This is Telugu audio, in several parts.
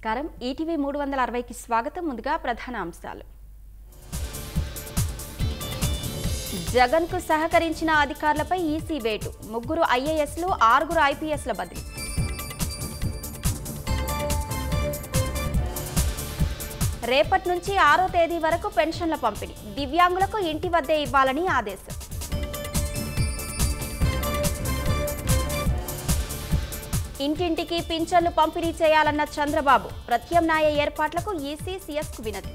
నమస్కారం ఈటీవీ 360కి స్వాగతం ముందుగా ప్రధాన అంశాలు జగన్ కు సహకరించిన అధికారులపై ఈసీ వేటు ముగ్గురు ఐఏఎస్లు 6 ఐపీఎస్ల బదిలీ రేపటి నుంచి 6వ తేదీ వరకు పెన్షన్ల పంపిణీ దివ్యాంగులకు ఇంటి వద్దే ఇవ్వాలని ఆదేశం ఇంటింటికి పింఛన్లు పంపిణీ చేయాలన్న చంద్రబాబు ప్రత్యామ్నాయ ఏర్పాట్లకు ఈసీ సీఎస్కు వినతి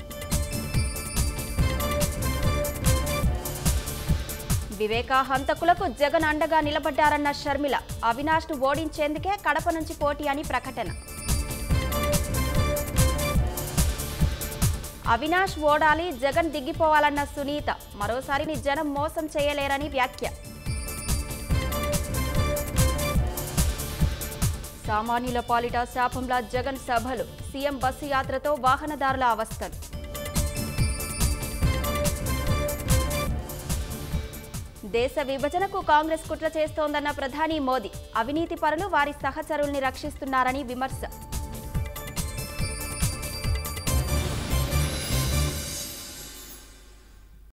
వివేక హంతకులకు జగన్ అండగా నిలబడ్డారన్న షర్మిల అవినాష్ను ఓడించేందుకే కడప నుంచి పోటీ అని ప్రకటన అవినాష్ ఓడాలి జగన్ దిగిపోవాలన్న సునీత మరోసారిని జనం మోసం చేయలేరని వ్యాఖ్య సామాన్యుల పాలిట శాపంలా జగన్ సభలు సీఎం బస్సు యాత్రతో వాహనదారుల అవస్థలు దేశ విభజనకు కాంగ్రెస్ కుట్ర చేస్తోందన్న ప్రధాని మోదీ అవినీతి పరులు వారి సహచరుల్ని రక్షిస్తున్నారని విమర్శ